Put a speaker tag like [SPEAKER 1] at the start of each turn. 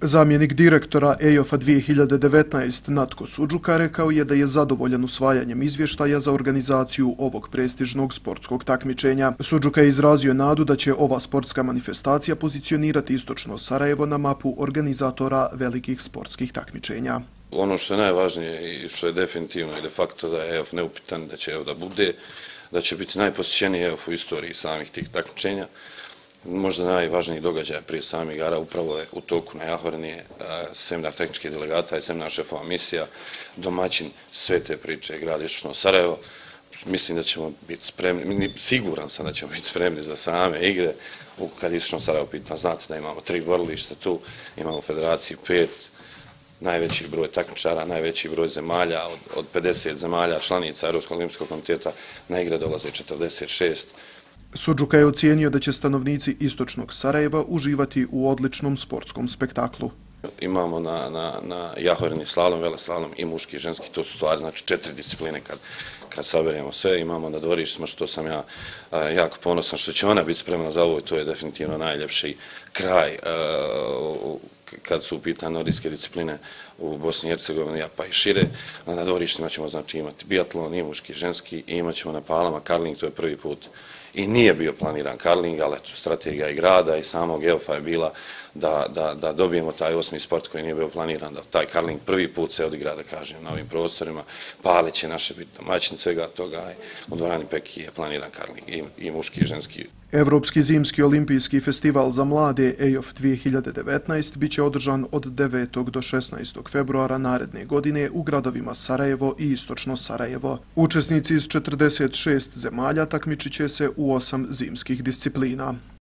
[SPEAKER 1] Zamjenik direktora EIOF-a 2019 Natko Sudžuka rekao je da je zadovoljan usvajanjem izvještaja za organizaciju ovog prestižnog sportskog takmičenja. Sudžuka je izrazio nadu da će ova sportska manifestacija pozicionirati istočno Sarajevo na mapu organizatora velikih sportskih takmičenja.
[SPEAKER 2] Ono što je najvažnije i što je definitivno i de facto da je EIOF neupitan da će da bude, da će biti najposjećeniji EIOF u istoriji samih tih takmičenja. Možda najvažniji događaj prije samih igara upravo je u toku na Jahorni seminar tehničkih delegata i seminar šefova misija, domaćin sve te priče grad istočno Sarajevo. Mislim da ćemo biti spremni, siguran sam da ćemo biti spremni za same igre. Kad je istočno Sarajevo pitanje, znate da imamo 3 borilišta tu, imamo federaciju 5, najveći broj takmičara, najveći broj zemalja, od 50 zemalja članica Europskog olimpijskog komiteta na igre dolaze 46.
[SPEAKER 1] Sudžuka je ocijenio da će stanovnici istočnog Sarajeva uživati u odličnom sportskom spektaklu.
[SPEAKER 2] Imamo na Jahorni slalom, veleslalom i muški i ženski, to su stvari, znači 4 discipline kad saberemo sve. Imamo na dvorištima, što sam ja jako ponosan, što će ona biti spremna za ovo i to je definitivno najljepši kraj kad su u pitanju nordijske discipline u Bosni i Hercegovini, pa i šire. Na dvorištima ćemo znači imati biatlon, i muški i ženski, i imat ćemo na Palama karling, to je prvi put. I nije bio planiran karling, ali eto, strategija i grada i samog EIOF-a je bila da dobijemo taj 8. sport koji nije bio planiran, da taj karling prvi put se odigra, da kažem, na ovim prostorima. Palić je naše biti domaćin svega toga, u dvorani Peki je planiran karling i muški i ženski.
[SPEAKER 1] Evropski zimski olimpijski festival za mlade EIOF 2019 biće održan od 9. do 16. februara naredne godine u gradovima Sarajevo i istočno Sarajevo. Učesnici iz 46 zemalja takmičit će se u 8 zimskih disciplina.